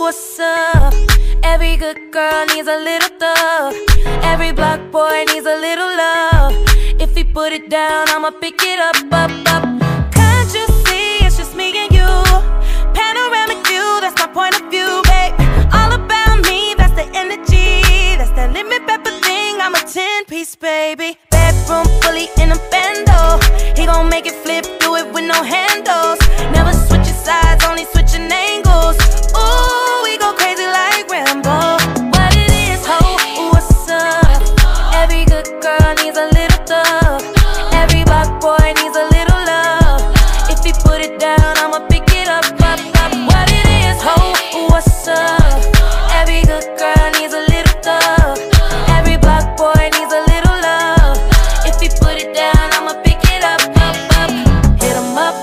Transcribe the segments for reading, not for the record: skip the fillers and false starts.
what's up? Every good girl needs a little thug. Every block boy needs a little love. If he put it down, I'ma pick it up, up, up. Can't you see it's just me and you? Panoramic view, that's my point of view, babe. All about me, that's the energy. That's that lemon pepper thing, I'm a 10-piece, baby. Bedroom fully in a bando. He gon' make it flip, do it with no handles. Never switching sides, only switching angles. Ooh, we go crazy like Rambo. What it is, ho, what's up? Every good girl needs a little thug. Every block boy needs a little love. If he put it down, I'ma pick it up, up, up. What it is, ho, what's up? Every good girl needs a little thug. Every block boy needs a little love. If he put it down, I'ma pick it up, up, up. Hit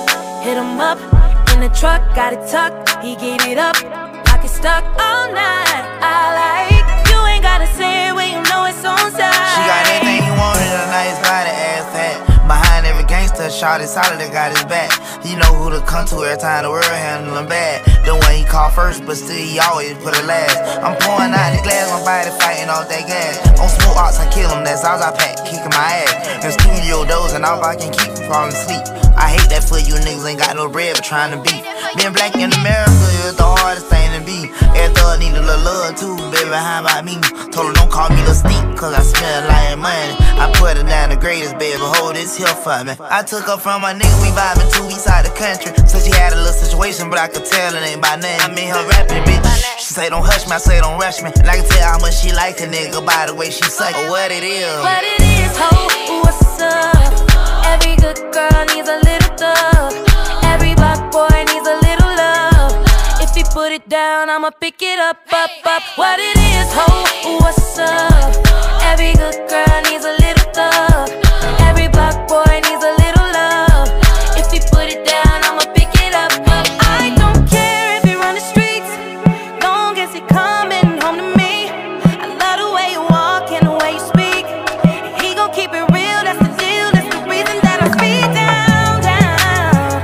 him up, in the truck, got it tucked, he get it up. Pocket stuck all night, I like. You ain't gotta say it when you know it's on side. She got everything you wanted, a nice body, ass fat. Behind every gangster, shot is solid, that got his back. You know who to come to every time the world handle him bad. The one he called first, but still he always put it last. I'm pouring out the glass, my body fighting off that gas. On smoke ox, I kill him, that's all I pack, kicking my ass. In studio doors, and all I can keep from falling asleep. I hate that for you niggas ain't got no bread but trying to beat. Being black in America is the hardest thing to be. Every thug need a little love too, baby, how about me? Told her don't call me Lil Sneak, cause I smell like money. I put her down the greatest, baby, hold this here for me. I took her from my nigga, we vibing 2 weeks out the country. So she had a little situation, but I could tell it ain't by name. I mean her rapping, bitch. She say don't hush me, I say don't rush me. And I can tell how much she like a nigga by the way she suck it. What it is? What it is, ho, what's up? Every good girl needs a little thug. Every block boy needs a little love. If he put it down, I'ma pick it up, up, up. What it is, ho, what's up? Every good girl needs a little thug. Every block boy needs a little love. If he put it down, I'ma pick it up, up. I don't care if he run the streets, long as he coming home to me. I love the way you walk and the way you speak. And he gon' keep it real, that's the deal. That's the reason that I'm speed down, down.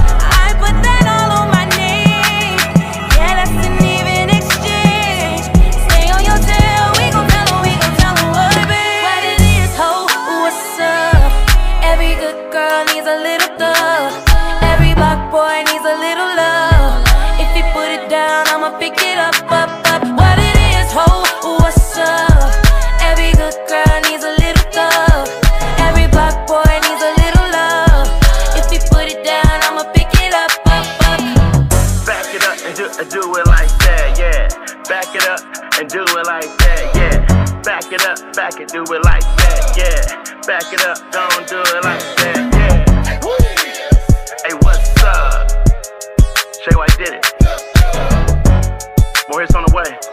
I put that all on my name. Yeah, that's an even exchange. Stay on your tail, we gon' tell him what it be. What it is, ho, what's up? Every good girl needs a little thug. Every block boy needs a little love. If he put it down, I'ma pick it up, up, up. What it is, ho, what's up? Every good girl needs a little thug. Every block boy needs a little love. If he put it down, I'ma pick it up, up, up. Back it up and do it like that, yeah. Back it up and do it like that, yeah. Back it up, back it, do it like that, yeah. Back it up, don't do it like that, yeah. Woo. Hey, what's up? Shay White did it. More hits on the way.